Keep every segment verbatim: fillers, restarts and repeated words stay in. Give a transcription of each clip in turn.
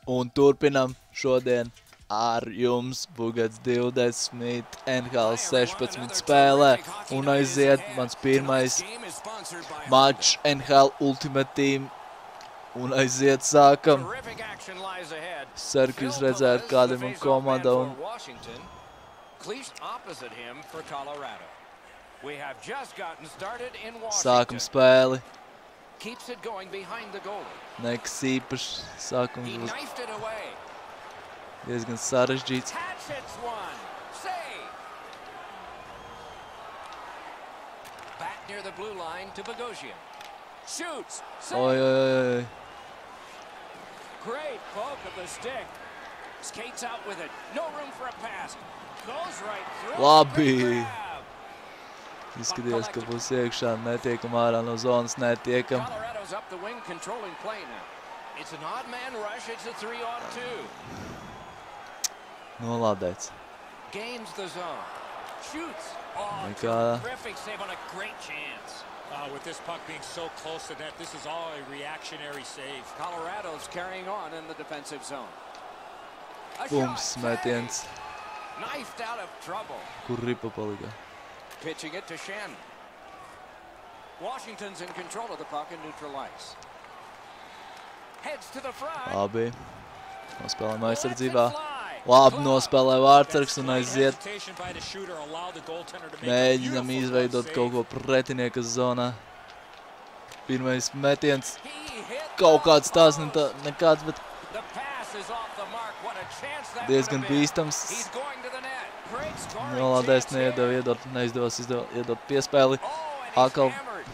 Un turpinam šodien ar jums Bugats divdesmit, N H L sešpadsmit spēlē un aiziet mans pirmais mačs N H L Ultimate Team un aiziet sākam. Ceru, ka jūs redzējāt, kāda ir man komanda un sākam spēli. Nekas īpašs, sākums būs diezgan sarežģīts. Oi, oi, oi. Great poke of the stick. Skates out with it. No room for a pass. Goes right through. Labi. Izskatījās, ka būs iekšā, netiekam ārā no zonas, netiekam. Colorado's up the wing controlling play now. It's an odd man rush. It's a three on two. Nolādēts. Gains the zone. Shoots. Oh, Nekā. terrific save on a great chance. Uh, with this puck being so close to net, this is all a reactionary save. Colorado's carrying on in the defensive zone. A Bums, shot. metiens. Knifed out of trouble. Kur ripa palika? Pitching it to Shen. Washington's in control of the puck in neutral ice. Heads to the front. Labi. Nospēlēm aizsardzībā. Labi nospēlē vārtsargs un aiziet. Mēģinam izveidot kaut ko pretinieka zonā. Pirmais metiens. Kaut kāds tās nekāds, bet diezgan bīstams. Nolādēs neiedeva iedot, neizdevās iedot piespēli. Akal.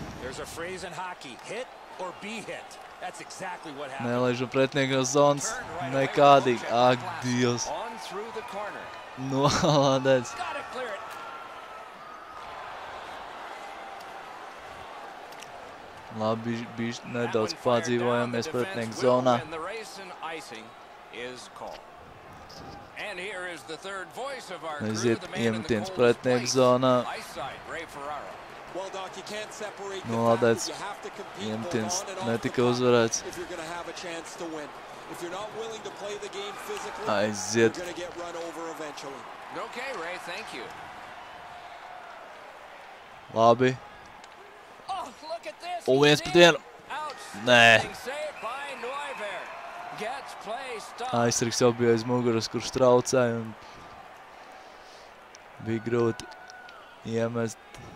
Nelaižam pretinieku no zonas. Nekādīgi. Ak, Dievs. Nolādēts. Labi, bišķi nedaudz padzīvojamies pretinieku zonā. Aiziet iemetiens pretinieku zonā. Nolādēts. Iemetiens netika uzvarēts. Aiziet. Labi. Un viens pret vienu. Nē. Aizsargs jau bija aiz muguras, kurš traucēja un bija grūti iemest.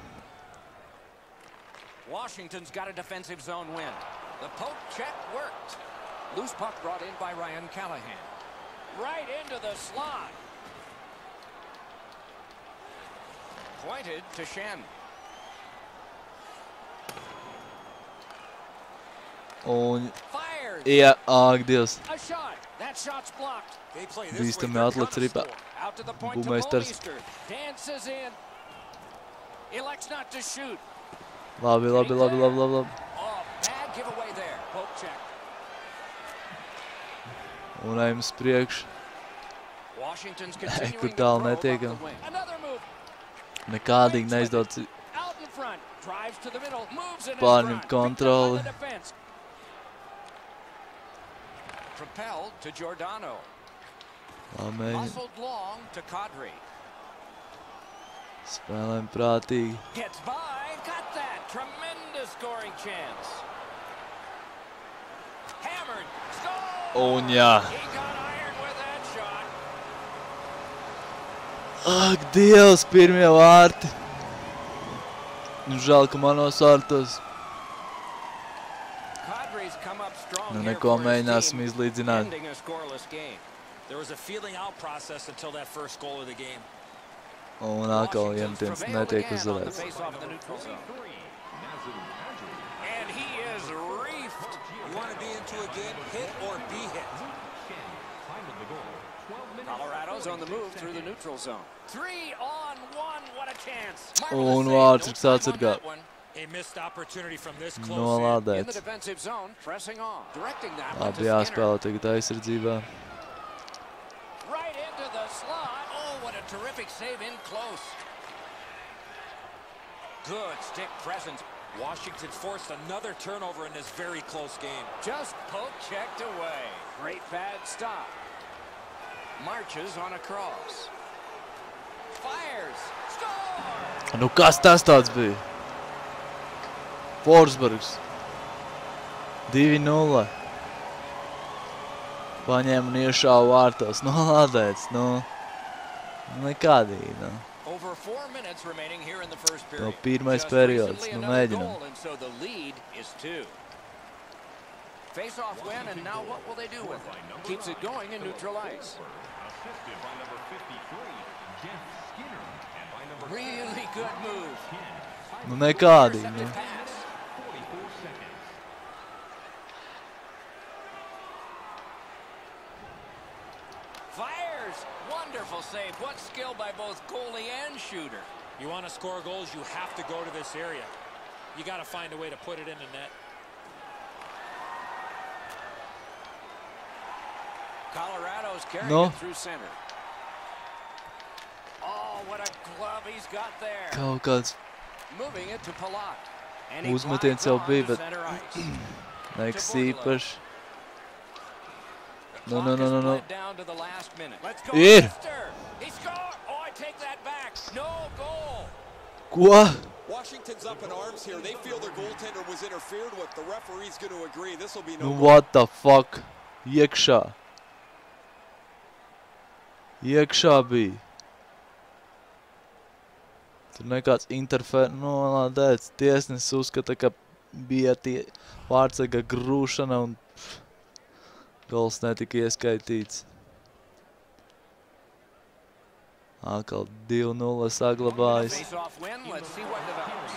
Washington's got a defensive zone win. The poke check worked. Loose puck brought in by Ryan Callahan. Right into the slot. Pointed to Shen. Un, jā, ak, Dievs. A shot. That shot's blocked. Bīstami atlats ripā. Out to the point to Bumeisters. Boeister. Dances in. Elects not to shoot. Labi, labi, labi, labi, labi, labi. Oh, bad giveaway there. Poke check. Un ejam uz priekšu. Washington's Kur continuing tālu to probe netiekam. off the wing. Another move. Nekādīgi neizdots Out in front. Drives to the middle. Moves in pārņemt front. kontroli. Picked up by the defense. Propelled to Giordano. Labi, mēģinam. Muscled long to Kadri. Spēlēm prātīgi. Gets by. Got that. Tremendous scoring chance. Hammered. Score! Un jā. He got iron with that shot. Ak, Dievs, pirmie vārti. Nu, žēl, ka manos vārtos. Kadri's come up strong Nu, here neko for his mēģināsim team, izlīdzināt. ending a scoreless game. There was a feeling out process until that first goal of the game. Un atkal Washington's iemetiens prevailed netiek again on the uzvarēts. face-off in the neutral zone. And he is reefed. You want to be into a game, hit or be hit. Colorado's on the move through the neutral zone. Three on one. What a chance. Un Marvelous vārtsargs save. No time on atsargā. that one. A missed opportunity from this close in. In the Nolādēts. defensive zone, pressing on. Directing that one to Labi, Skinner. jāspēlē tagad aizsardzībā. Right into the slot. Oh, what a terrific save in close. Good stick presence. Washington forced another turnover in this very close game. Just poke checked away. Great bad stop. Marches on a cross. Fires. Score! Nu kas tas tāds bija? Forsbergs. divi nulle. Paņēma un iešāva vārtos. Nu, lādēts, nu. Nekādīgi, nu. Over four minutes remaining here in the first To period. pirmais Just periods, recently nu another mēģinam. goal, and so the lead is two. Face-off win, and now what will they do with it? Keeps it going in neutral ice. Really good move. Nu, nekādīgi, nu. Intercepted pass. Fires. Wonderful save. What skill by both goalie and shooter. You want to score goals, you have to go to this area. You got to find a way to put it in the net. Colorado's carrying No. it through center. Oh, what a glove he's got there. Kaut kāds Moving it to Palat. And he uzmetiens glides jau on bija, to bet center ice. nekas To Bordelot. īpaši. The No, clock no, no, is no, no. bled down to the last minute. Let's go, Ir. Mister. He scored. Oh, I take that back. No goal. Ko? Washington's up in arms here. They feel their goaltender was interfered with. The referee's going to agree. This will be no Nu, goal. what the fuck? Iekšā. Iekšā bija. Tur nekāds interfer... Nu, lādēts, tiesnesis uzskata, ka bija tie vārdsarga grūšana un pff, gols netika ieskaitīts. Atkal divi nulle saglabājas. Face-off win. Let's see what develops.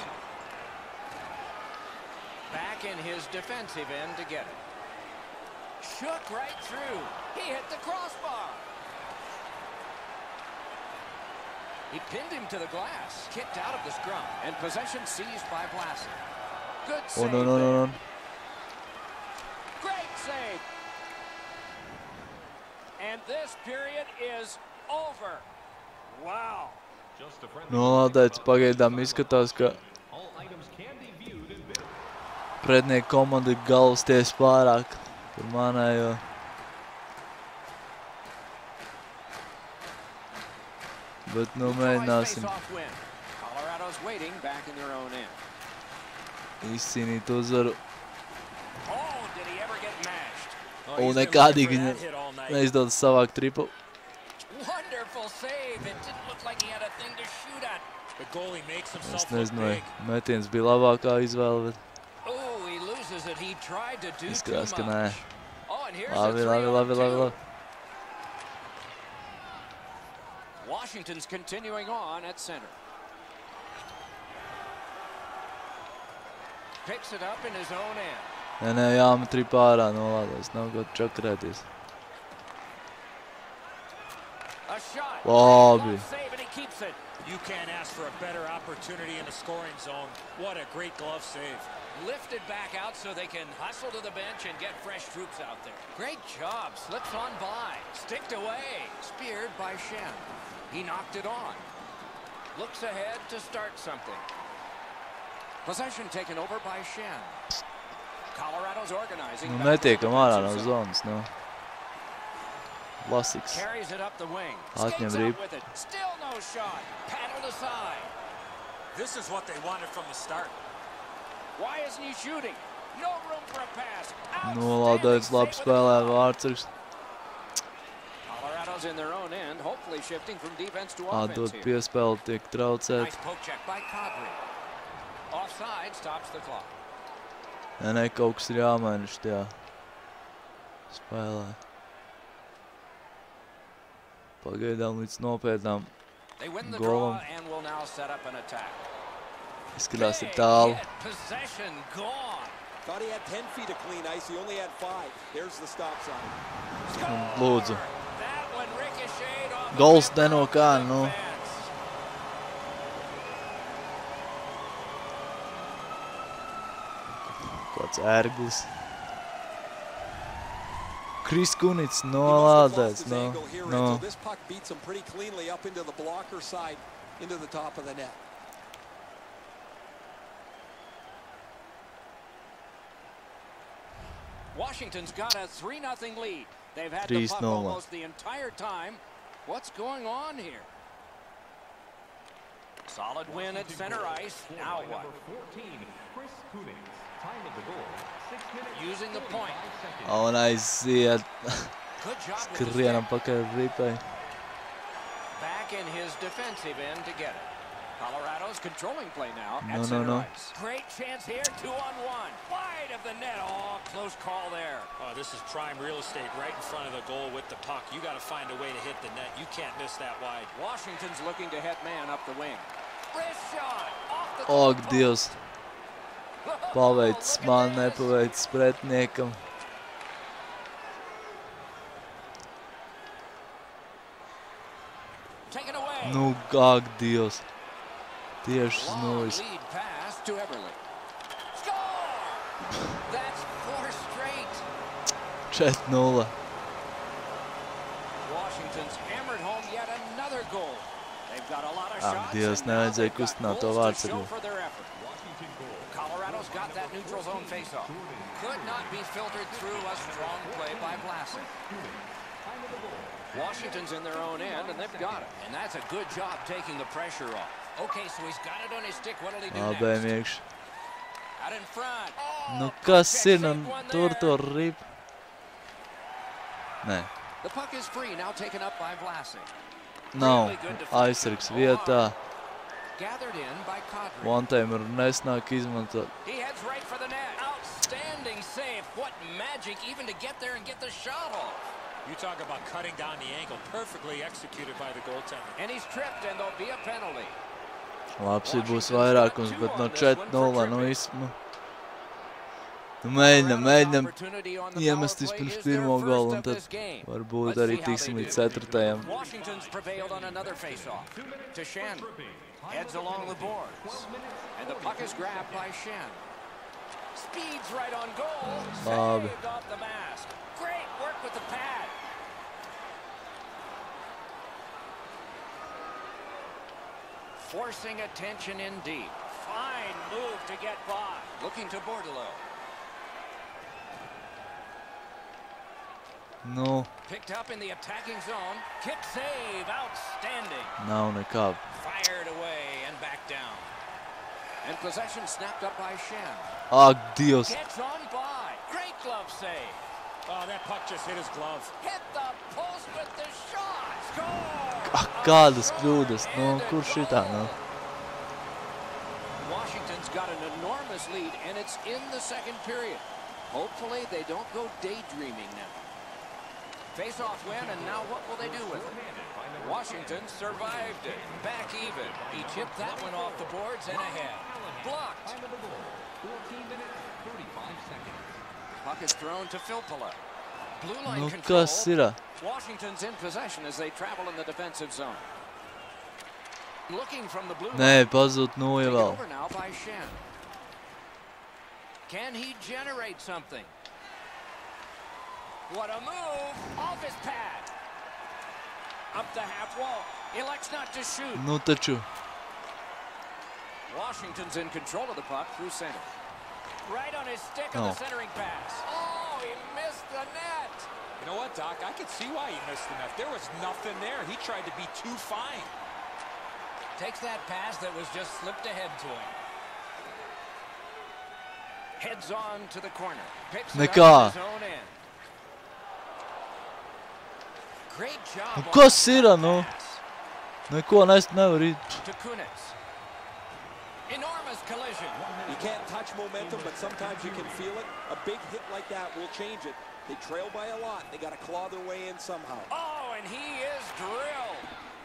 Back in his defensive end to get it. Shook right through. He hit the crossbar. He pinned him to the glass. Kicked out of the scrum. And possession seized by Vlasic. Good Oh, save no, no, there. no, no. Great save. And this period is over. Wow. Nu, lādēts, pagaidām izskatās, ka pretnieku komanda ir galvas tiesa pārāk par manējo. Bet, nu, mēģināsim Face-off win. Colorado's waiting back in their own end. izcīnīt uzvaru. Oh, did he ever get mashed? Oh, Un he's been nekādīgi looking for ne- that hit all night. neizdodas savākt tripu. Wonderful save. It didn't look like he had a thing to shoot at. The goalie makes Es himself look nezinu, vai big. metiens bija labākā izvēle, bet Oh, he loses it. He tried to do too izskatās, ka much. nē. Oh, and here's Labi, a labi, three labi, on labi, two. labi. Washington's continuing on at center. Picks it up in his own end. Nē, nē, jāmet tripu ārā nolādēs. Nav ko čakarēties. A shot. Labi. Glove save, and he keeps it. You can't ask for a better opportunity in the scoring zone. What a great glove save. Lifted back out so they can hustle to the bench and get fresh troops out there. Great job. Slips on by. Sticked away. Speared by Shen. He knocked it on. Looks ahead to start something. Possession taken over by Shen. Colorado's organizing. Nu, back to the netiekam ārā no defensive zone. zonas, nu. Lasiks. Carries it up the wing. Atņem Skates ripu. out with it. Still no shot. Paddled aside. This is what they wanted from the start. Why isn't he shooting? No room for a pass. Nolādēts, labi spēlē vārdsargs. Colorado's in their own end, hopefully shifting from defense to offense Atdot here. piespēli, tiek traucēt. Nice poke check by Kadri. Offside stops the clock. Nē, nē, kaut kas ir jāmaina šitajā spēlē. Pagaidām līdz nopietnām They win the golam. draw and will now set up an attack. izskatās ir Big tālu. hit. Possession gone. Thought he had ten feet of clean ice. He only had five. There's the stop sign. Un lūdzu. That one ricocheted off the Gols member ne no of the kā, nu. defense. Kāds ērglis. Kris Kunits He must have lost nolādēts, his no, angle here, no. Enzo. This puck beats him pretty cleanly up into the blocker side, into the top of the net. Washington's got a three nothing lead. They've had the puck almost the entire time. What's going on here? Solid win at center ice. Now what? Using the point. Un aiziet. Skrienam pakaļ ripai. Back in his defensive end to get it. Colorado's controlling play now no, at no, center no. ice. Great chance here, two on one. Wide of the net. Oh, close call there. Oh, this is prime real estate right in front of the goal with the puck. You got to find a way to hit the net. You can't miss that wide. Washington's looking to head man up the wing. Wrist shot off the Ak, Dievs. Paveicis man, nepaveicis pretiniekam. Taken away. Nu, ak, Dievs. Tieši uz Long nulles. lead pass to Eberle. Score! That's four straight. četri nulle. Washington's hammered home yet another goal. They've got a lot of Ak, shots. Dievs, and now nevajadzēja they've got kustināt to goals to vārdsargu. show for their effort. Colorado's got that neutral zone faceoff. Could not be filtered through a strong play by Vlasic. Washington's in their own end, and they've got it. And that's a good job taking the pressure off. Okay, so he's got it on his stick. What'll he do Abējiem next? iekš. Out in front. Oh, Nu, kas check ir? save Nu, one tur there. to ripu. Nē, The puck is free, now taken up by Vlasic. nav. Aizsargs vietā. Gathered in by Kadri. One-timer nesnāk izmantot. He heads right for the net. Outstanding save. What magic even to get there and get the shot off. You talk about cutting down the angle. Perfectly executed by the goaltender. And he's tripped, and there'll be a penalty. Labs ir būs vairākums, bet no četri nulle, nu īsti. Nu, mēģinam, mēģinam iemestis pirms pirmo golu, un tad varbūt arī tiksim līdz ceturtajam. Washington's prevailed on another face-off. To Shen. Heads along the boards. And the puck is grabbed by Shen. Speeds right on goal. Labi. Saved off the mask. Great work with the pad. Forcing attention in deep. Fine move to get by. Looking to Bordelot. Nu, Picked up in the attacking zone. Kick save. Outstanding. nav nekā. Fired away and back down. And possession snapped up by Shen. Ak, Dievs. Gets on by. Great glove save. Oh, that puck just hit his glove. Hit the post with the shot. Score! Ak, kādas kļūdas. Nu, kur šitā, nu? Washington's got an enormous lead, and it's in the second period. Hopefully they don't go daydreaming now. Face-off win, and now what will they do with it? Washington survived it. Back even. He chipped that one off the boards and ahead. Blocked. Puck is thrown to Filppula. Blue line Nu, control. kas ir? Washington's in possession as they travel in the defensive zone. Looking from the blue line. Nē, pazūt nulle Taken vēl. over now by Shen. Can he generate something? What a move! Off his pad. Up the half wall. Elects not to shoot. Nu, taču. Washington's in control of the puck through center. Right on his stick on Oh. the centering pass. Oh, he missed the net. You know what, Doc? I could see why he missed the net. There was nothing there. He tried to be too fine. Takes that pass that was just slipped ahead to him. Heads on to the corner. Picks it Nekā. up his own end. Great job. Nu, on kas the ir, nu? pass. Neko nes nevar īt. To Kunitz. Enormous collision. You can't touch momentum, but sometimes you can feel it. A big hit like that will change it. They trail by a lot. They got to claw their way in somehow. Oh, and he is drilled.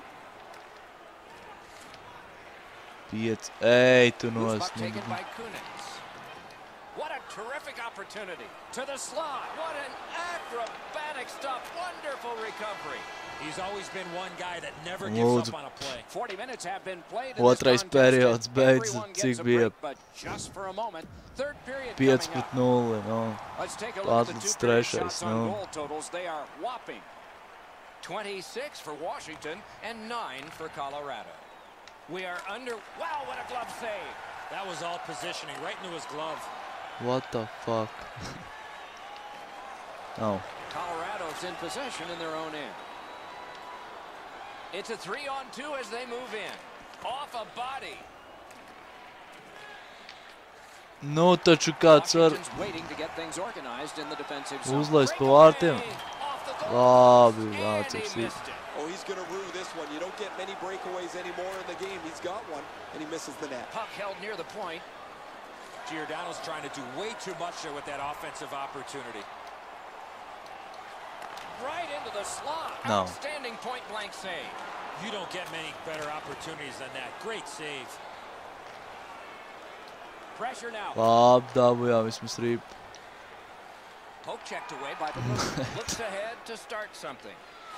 Piec. Ej, tu Loose nos. puck Nu, taken by Kunitz. What a terrific opportunity. To the slot. What an acrobatic stop. Wonderful recovery. He's always been one guy that never Lūdzu. gives up on a play. forty minutes have been played in this Otrais contest, periods and beidzas, everyone cik gets a bija? break, but just for a moment. Third period pieci coming pret up. nulle, nu. Let's take a look at the Atlicis two period trešais, shots on nu. goal totals. They are whopping. twenty-six for Washington and nine for Colorado. We are under. Wow, what a glove save. That was all positioning right into his glove. What the fuck? Nav. Colorado's in possession in their own end. It's a three on two as they move in. Off a body. Nu, taču kāds var Washington's waiting to get things organized in the defensive zone. uzlaist pa vārtiem. Off the goal. Labi, And he vācieks. missed it. Oh, he's going to rue this one. You don't get many breakaways anymore in the game. He's got one, and he misses the net. Puck held near the point. Giordano's trying to do way too much there with that offensive opportunity. Right into the slot. No. Outstanding point-blank save. You don't get many better opportunities than that. Great save. Pressure now. Labi, dabujām vismaz rīp. Poke checked away by the Blues. Looks ahead to start something.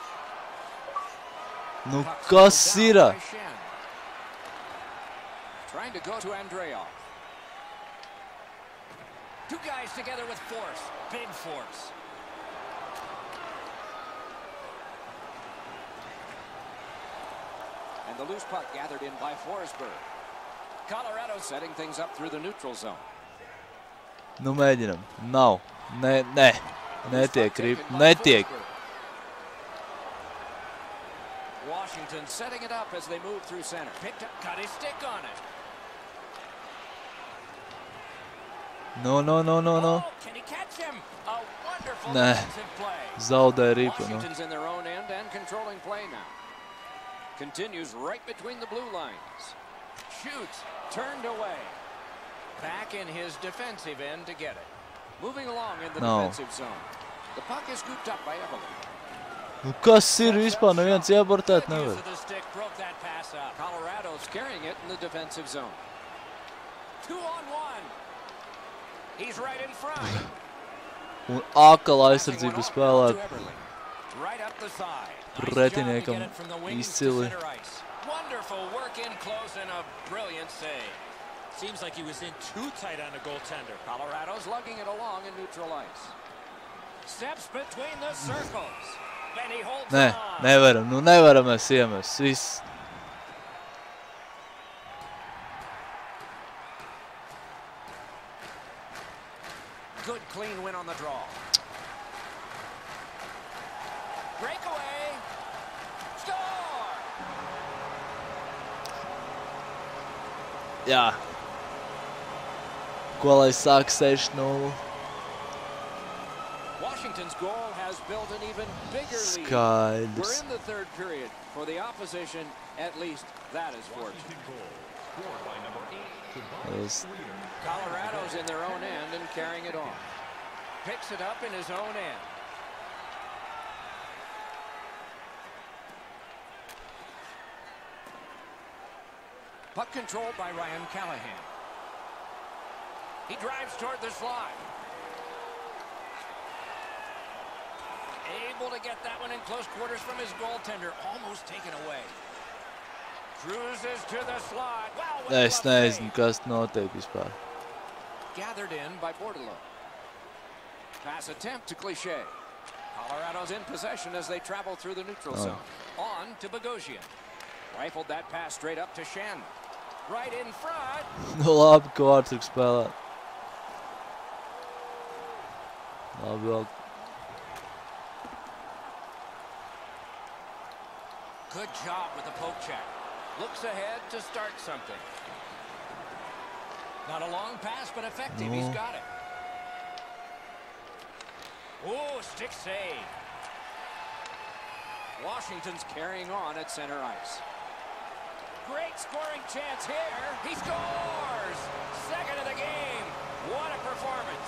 Nu, Puck kas settled ir? down by Shen. Trying to go to Andreov. Two guys together with force. Big force. And the loose puck gathered in by Forsberg. Colorado setting things up through the neutral zone. Nu, mēģinam. Nav. Nē, nē. Netiek rīp. Netiek. Washington setting it up as they move through center. Picked up, got his stick on it. No, no, no, no, no. Oh, can he catch him? A wonderful Nē. defensive play. Zaudē rīpu, nu. Washington's in their own end and controlling play now. Continues right between the blue lines. Shoots, turned away. Back in his defensive end to get it. Moving along in the No. defensive zone. The puck is scooped up by Evelyn. Nu, kas ir vispār? Neviens iebortēt Good use nevar. of the stick, broke that pass up. Colorado's carrying it in the defensive zone. Two on one. He's right in front. Un akala aizsardzību spēlē Right up the side. pretiniekam Nice job to get it from the wings to izcili. center ice. Wonderful work in close and a brilliant save. Seems like he was in too tight on the goaltender. Colorado's lugging it along in neutral ice. Steps between the circles. And he holds Nē, on. nevaram. Nu, nevaram mēs iemest. Viss. Good clean win on the draw. Breakaway. Score! Jā. Ko lai sāk seši nulle? Washington's goal has built an even bigger lead. Skaidrs. We're in the third period. For the opposition, at least that is fortunate. Es- Colorado's in their own end and carrying it on. Picks it up in his own end. Puck controlled by Ryan Callahan. He drives toward the slot. Able to get that one in close quarters from his goaltender. Almost taken away. Cruises to the slot. Wow, what a Es glove nezinu, save. kas notiek vispār. Gathered in by Bordelot. Pass attempt to Clichet. Colorado's in possession as they travel through the neutral Oh. zone. On to Bogosian. Rifled that pass straight up to Shen. Right in front. Nu, labi, ko Vārtsargs spēlē. Labi, vēl. Good job with the poke check. Looks ahead to start something. Not a long pass, but effective. He's No. got it. Oh, stick save. Washington's carrying on at center ice. Great scoring chance here. He scores! Second of the game. What a performance.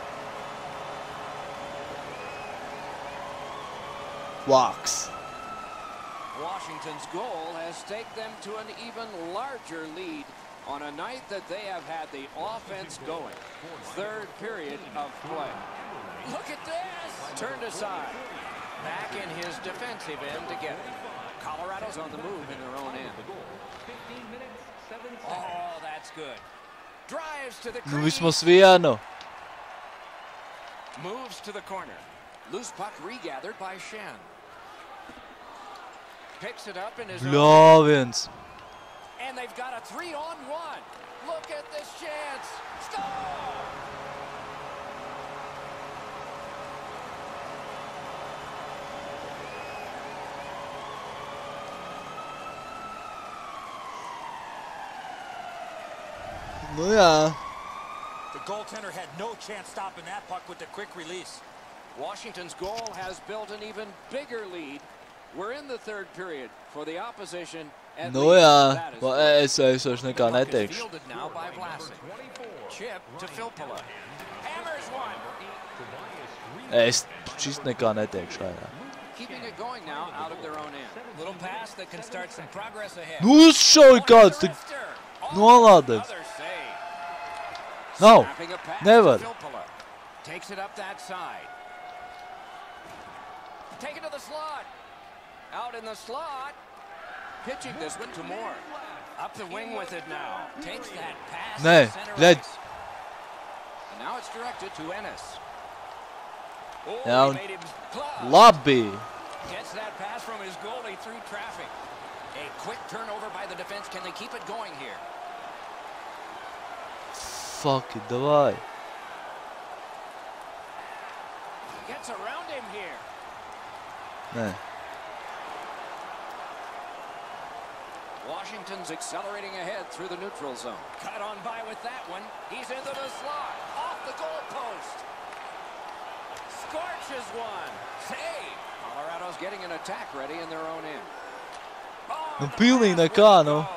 Vāks. Washington's goal has taken them to an even larger lead on a night that they have had the offense going. Third period of play. Look at this! Turned aside. Back in his defensive end to get it. Colorado's on the move in their own end. Oh, that's good. Drives to the Nu, crease. vismaz vienu. Moves to the corner. Loose puck regathered by Shen. Picks it up in his own. Bļāviens. And they've got a three on one. Look at this chance. Score! Nu jā. The goaltender had no chance stopping that puck with the quick release. Washington's goal has built an even bigger lead. We're in the third period for the opposition. At Nu least jā. that is Va- good. Es es vairs nekā The puck is neteikšu. fielded now by Vlasic. Chip to Filppula. Hammers one. Es šis nekā neteikšu vairāk. Keeping it going now out of their own end. Little pass that can start some progress ahead. Nu uzšauj kāds tik nolādēts. Another save. Nav. Snapping a pass Nevar. to Filppula. Takes it up that side. Take it to the slot. Out in the slot. Pitching this one to Moore. Up the wing with it now. Takes that pass. Nē, to center redz. ice. And now it's directed to Ennis. Oh, Jā, he made him glove. Labi. Gets that pass from his goalie through traffic. A quick turnover by the defense. Can they keep it going here? Fuck it, davai. Gets around him here. Nē. Washington's accelerating ahead through the neutral zone. Cut on by with that one. He's into the slot. Off the goalpost. Scorches one. Save. Colorado's getting an attack ready in their own end. Oh, Nu the pilnīgi pass nekā, wouldn't nu. go.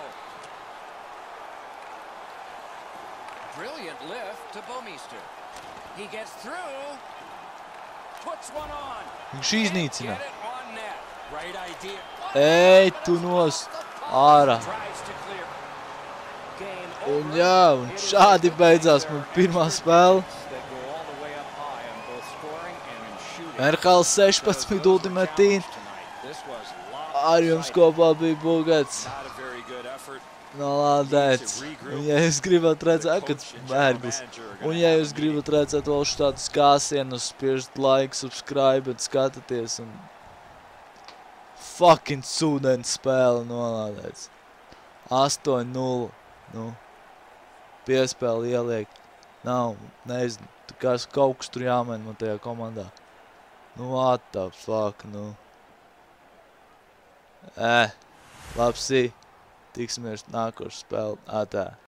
Brilliant lift to Bomeister. He gets through. Puts one on. Viņš Can't iznīcina. get it on net. Right idea. Ej, tu nost. Ārā. Tries to clear. Game Un over. jā, un šādi beidzās man pirmā spēle. That go all the way up high on both scoring and in shooting. R H L sešpadsmit Ultimate Team. This was Ar jums kopā bija Bugats. Not a very good effort. Nolādēts. Un ja jūs gribat redzēt, kad bērglis. Un ja jūs gribat redzēt vēl šādus kāsienus, spiežat like, subscribe, skatāties un fucking sūdens spēle nolādēts. astoņi nulle. Nu, piespēli ieliek. Nav, nezinu, kas kaut kas tur jāmaina man tajā komandā. Nu, what the fuck, nu. Eh, labs sī. Tiksimies nākošu spēli. Atā.